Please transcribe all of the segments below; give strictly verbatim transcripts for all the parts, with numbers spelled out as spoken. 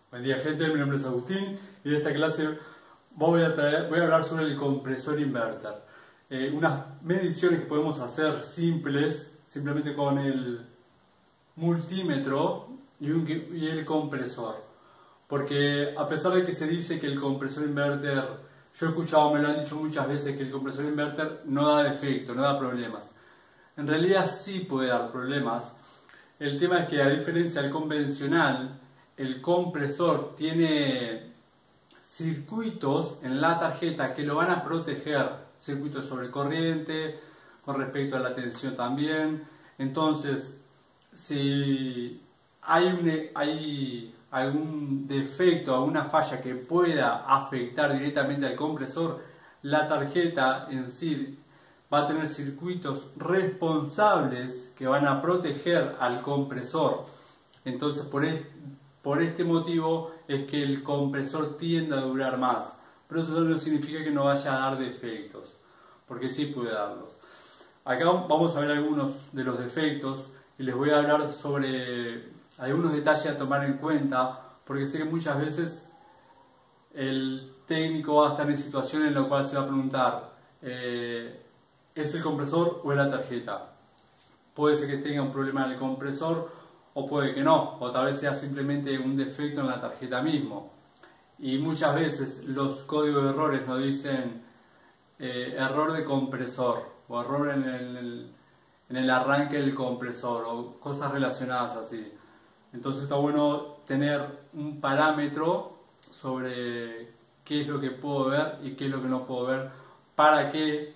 Buen día, gente, mi nombre es Agustín y en esta clase voy a, traer, voy a hablar sobre el compresor inverter. Eh, unas mediciones que podemos hacer simples, simplemente con el multímetro y, un, y el compresor. Porque a pesar de que se dice que el compresor inverter, yo he escuchado, me lo han dicho muchas veces, que el compresor inverter no da defecto, no da problemas. En realidad sí puede dar problemas. El tema es que, a diferencia del convencional, el compresor tiene circuitos en la tarjeta que lo van a proteger, circuitos sobre corriente, con respecto a la tensión también. Entonces, si hay, un, hay algún defecto, alguna falla que pueda afectar directamente al compresor, la tarjeta en sí va a tener circuitos responsables que van a proteger al compresor. Entonces, por, es, por este motivo es que el compresor tiende a durar más. Pero eso no significa que no vaya a dar defectos, porque sí puede darlos. Acá vamos a ver algunos de los defectos y les voy a hablar sobre algunos detalles a tomar en cuenta, porque sé que muchas veces el técnico va a estar en situaciones en la cual se va a preguntar eh, ¿es el compresor o es la tarjeta? Puede ser que tenga un problema en el compresor o puede que no, o tal vez sea simplemente un defecto en la tarjeta mismo. Y muchas veces los códigos de errores nos dicen eh, error de compresor o error en el, en el arranque del compresor o cosas relacionadas así. Entonces está bueno tener un parámetro sobre qué es lo que puedo ver y qué es lo que no puedo ver para que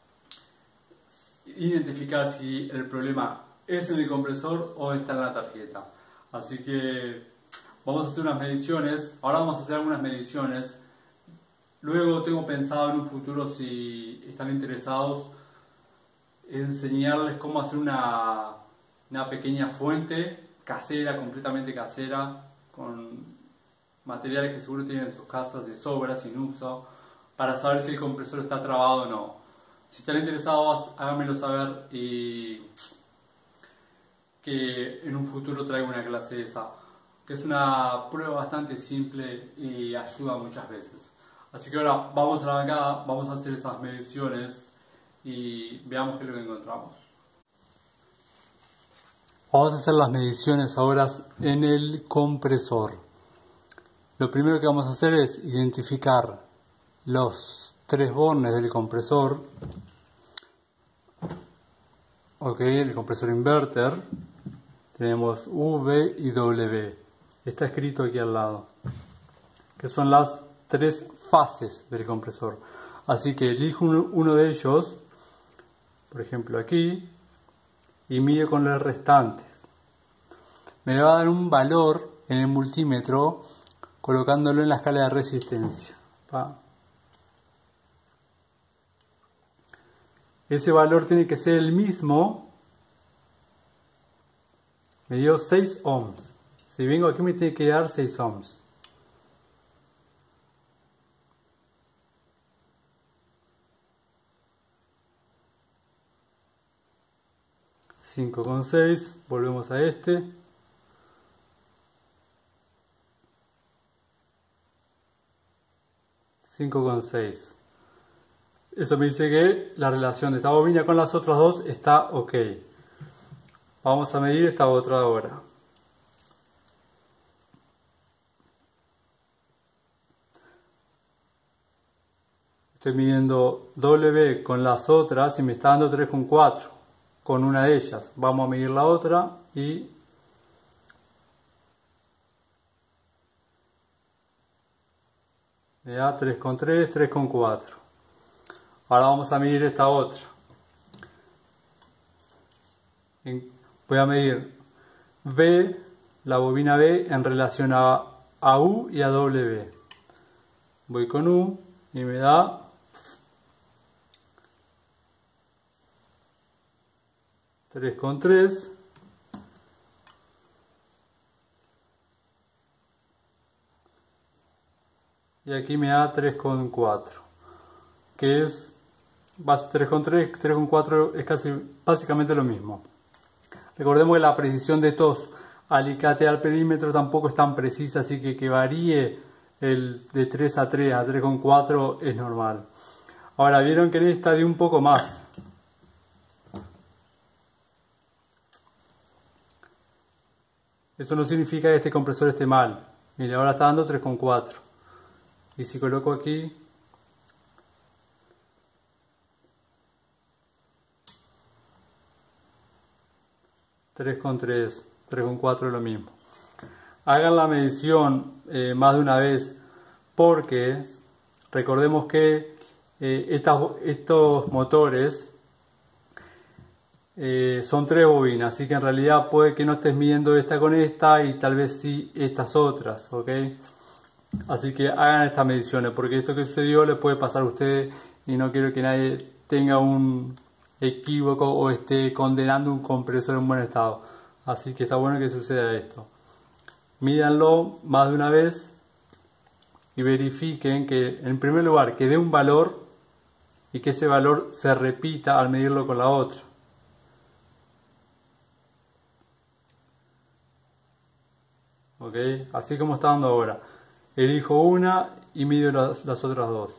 identificar si el problema es en el compresor o está en la tarjeta. Así que vamos a hacer unas mediciones. Ahora vamos a hacer algunas mediciones. Luego tengo pensado en un futuro, si están interesados, enseñarles cómo hacer una, una pequeña fuente casera, completamente casera, con materiales que seguro tienen en sus casas de sobra, sin uso, para saber si el compresor está trabado o no. Si están interesados, háganmelo saber y que en un futuro traiga una clase de esa, que es una prueba bastante simple y ayuda muchas veces. Así que ahora vamos a la bancada, vamos a hacer esas mediciones y veamos qué es lo que encontramos. Vamos a hacer las mediciones ahora en el compresor. Lo primero que vamos a hacer es identificar los tres bornes del compresor. Ok, el compresor inverter. Tenemos V y W. Está escrito aquí al lado, que son las tres fases del compresor. Así que elijo uno de ellos, por ejemplo aquí, y mido con los restantes. Me va a dar un valor en el multímetro colocándolo en la escala de resistencia. ¿Va? Ese valor tiene que ser el mismo. Me dio seis ohms. Si vengo aquí me tiene que dar seis ohms. cinco coma seis. Volvemos a este. cinco coma seis. Eso me dice que la relación de esta bobina con las otras dos está ok. Vamos a medir esta otra ahora. Estoy midiendo W con las otras y me está dando tres coma cuatro con una de ellas. Vamos a medir la otra y me da tres coma tres, tres coma cuatro. Ahora vamos a medir esta otra. Voy a medir V, la bobina B, en relación a, a U y a W. Voy con U y me da tres coma tres. Y aquí me da tres coma cuatro. Que es tres coma tres, tres coma cuatro es casi básicamente lo mismo. Recordemos que la precisión de estos alicate al perímetro tampoco es tan precisa, así que que varíe el de tres a tres a tres coma cuatro es normal. Ahora vieron que en esta di un poco más. Eso no significa que este compresor esté mal. Mire, ahora está dando tres coma cuatro. Y si coloco aquí, tres coma tres, tres coma cuatro es lo mismo. Hagan la medición eh, más de una vez, porque recordemos que eh, estas, estos motores eh, son tres bobinas, así que en realidad puede que no estés midiendo esta con esta y tal vez sí estas otras, ¿ok? Así que hagan estas mediciones, porque esto que sucedió le puede pasar a ustedes y no quiero que nadie tenga un equívoco o esté condenando un compresor en buen estado. Así que está bueno que suceda esto. Mídanlo más de una vez y verifiquen que, en primer lugar, que dé un valor y que ese valor se repita al medirlo con la otra. ¿Ok? Así como está dando ahora. Elijo una y mido las, las otras dos.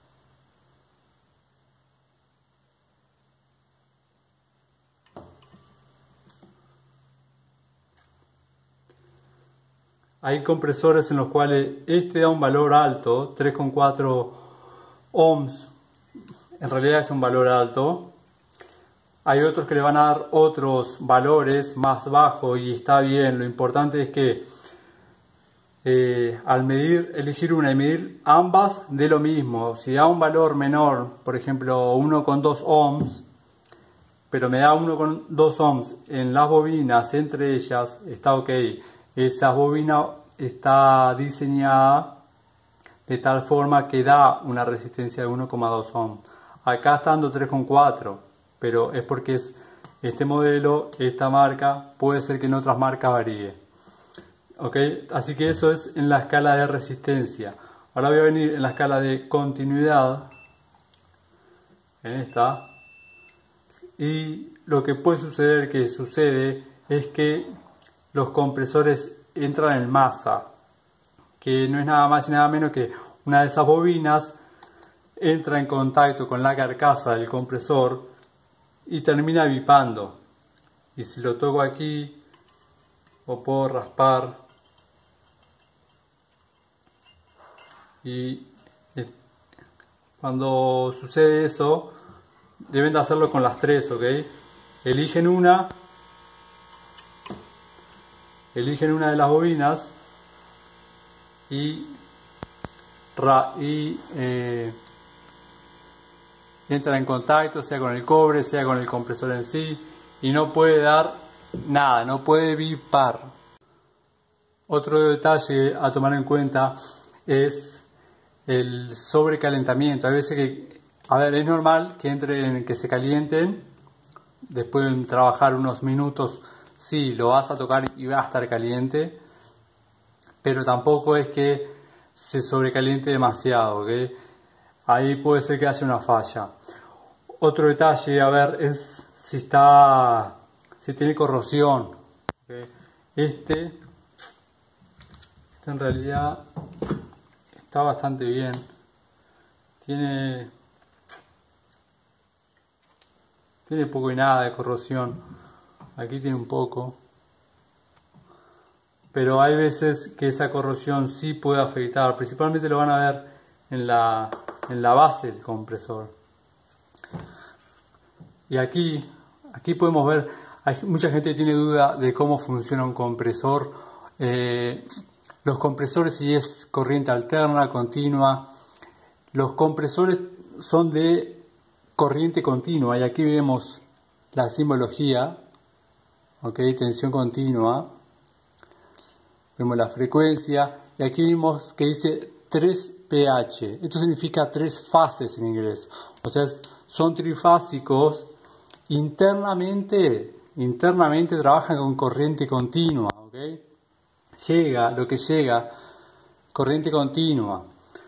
Hay compresores en los cuales este da un valor alto, tres coma cuatro ohms, en realidad es un valor alto. Hay otros que le van a dar otros valores más bajos y está bien. Lo importante es que eh, al medir, elegir una y medir ambas de lo mismo. Si da un valor menor, por ejemplo uno coma dos ohms, pero me da uno coma dos ohms en las bobinas, entre ellas, está ok. Esa bobina está diseñada de tal forma que da una resistencia de uno coma dos ohms. Acá está dando tres coma cuatro, pero es porque es este modelo, esta marca, puede ser que en otras marcas varíe. ¿Ok? Así que eso es en la escala de resistencia. Ahora voy a venir en la escala de continuidad, en esta, y lo que puede suceder, que sucede, es que los compresores entran en masa, que no es nada más y nada menos que una de esas bobinas entra en contacto con la carcasa del compresor y termina bipando. Y si lo toco aquí, o puedo raspar, y cuando sucede eso, deben de hacerlo con las tres, ¿ok? Eligen una, eligen una de las bobinas y, ra, y eh, entra en contacto, sea con el cobre, sea con el compresor en sí, y no puede dar nada, no puede bipar. Otro detalle a tomar en cuenta es el sobrecalentamiento. Hay veces que, a ver, es normal que entren, que se calienten, después de trabajar unos minutos, sí, lo vas a tocar y va a estar caliente, pero tampoco es que se sobrecaliente demasiado, ¿ok? Ahí puede ser que haya una falla. Otro detalle, a ver, es si está, si tiene corrosión, ¿ok? Este, este en realidad está bastante bien. Tiene, tiene poco y nada de corrosión. Aquí tiene un poco. Pero hay veces que esa corrosión sí puede afectar. Principalmente lo van a ver en la, en la base del compresor. Y aquí, aquí podemos ver, hay mucha gente que tiene duda de cómo funciona un compresor. Eh, los compresores, si es corriente alterna, continua. Los compresores son de corriente continua. Y aquí vemos la simbología. Ok, tensión continua. Vemos la frecuencia. Y aquí vemos que dice tres pH. Esto significa tres fases en inglés. O sea, son trifásicos. Internamente, internamente trabajan con corriente continua. ¿Ok? Llega, lo que llega, corriente continua.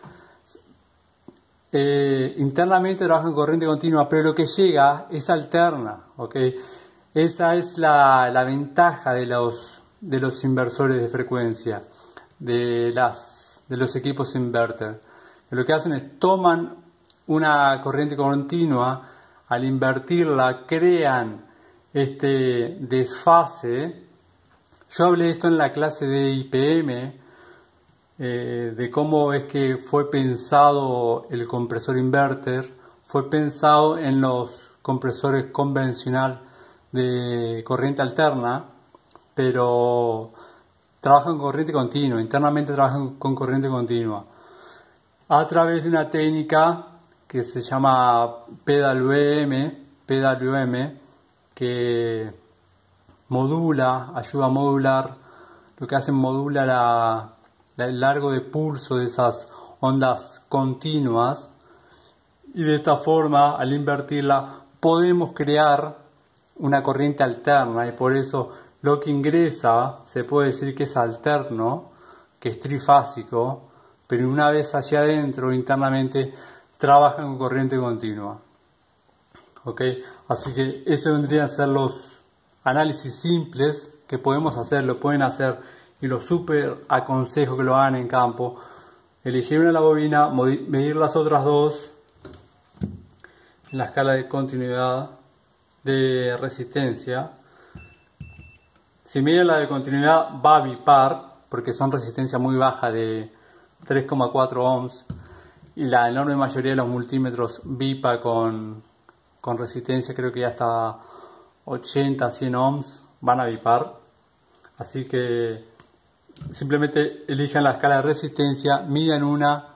Eh, internamente trabajan con corriente continua, pero lo que llega es alterna. ¿Ok? Esa es la, la ventaja de los, de los inversores de frecuencia, de, las, de los equipos inverter. Lo que hacen es toman una corriente continua, al invertirla crean este desfase. Yo hablé de esto en la clase de I P M, eh, de cómo es que fue pensado el compresor inverter. Fue pensado en los compresores convencional de corriente alterna, pero trabajan con corriente continua, internamente trabajan con corriente continua, a través de una técnica que se llama P W M, P W M, que modula, ayuda a modular, lo que hace es modula la, la, el largo de pulso de esas ondas continuas, y de esta forma, al invertirla, podemos crear una corriente alterna, y por eso lo que ingresa se puede decir que es alterno, que es trifásico, pero una vez hacia adentro, internamente, trabajan con corriente continua. ¿Ok? Así que esos vendrían a ser los análisis simples que podemos hacer, lo pueden hacer, y los súper aconsejo que lo hagan en campo. Elegir una de la bobina, medir las otras dos en la escala de continuidad, de resistencia. Si miden la de continuidad, va a bipar, porque son resistencia muy baja de tres coma cuatro ohms, y la enorme mayoría de los multímetros bipa con, con resistencia, creo que ya hasta ochenta a cien ohms van a bipar. Así que simplemente elijan la escala de resistencia, midan una,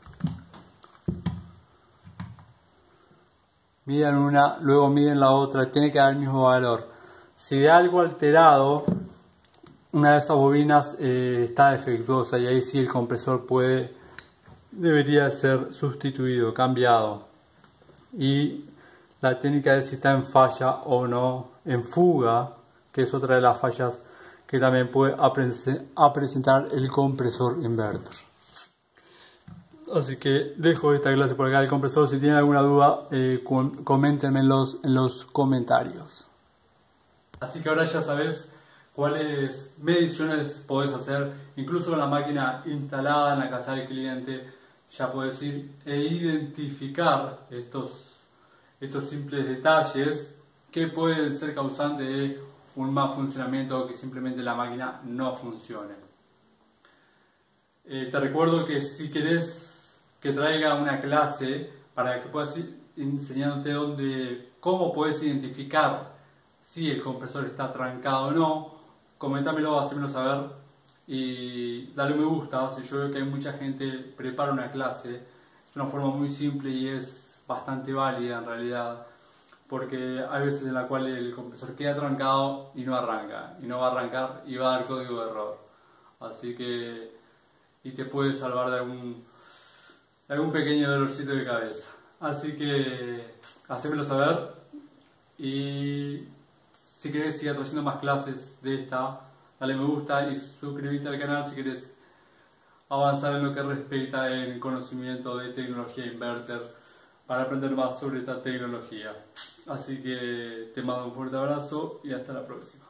midan una, luego miden la otra, tiene que dar el mismo valor. Si de algo alterado, una de esas bobinas eh, está defectuosa, y ahí sí el compresor puede, debería ser sustituido, cambiado. Y la técnica es si está en falla o no, en fuga, que es otra de las fallas que también puede a presentar el compresor inverter. Así que dejo esta clase por acá del compresor. Si tienen alguna duda, eh, coméntenme en los, en los comentarios. Así que ahora ya sabes cuáles mediciones podés hacer, incluso en la máquina instalada en la casa del cliente. Ya puedes ir e identificar estos, estos simples detalles que pueden ser causantes de un mal funcionamiento o que simplemente la máquina no funcione. Eh, te recuerdo que si querés que traiga una clase para que puedas ir enseñándote dónde, cómo puedes identificar si el compresor está trancado o no, comentámelo, hacémelo saber y dale un me gusta. Si yo veo que hay mucha gente prepara una clase, es una forma muy simple y es bastante válida en realidad, porque hay veces en la cual el compresor queda trancado y no arranca, y no va a arrancar y va a dar código de error. Así que, y te puede salvar de algún, de algún pequeño dolorcito de cabeza. Así que, hacémelo saber, y si querés seguir trayendo más clases de esta, dale me gusta y suscríbete al canal si querés avanzar en lo que respecta en conocimiento de tecnología inverter, para aprender más sobre esta tecnología. Así que te mando un fuerte abrazo y hasta la próxima.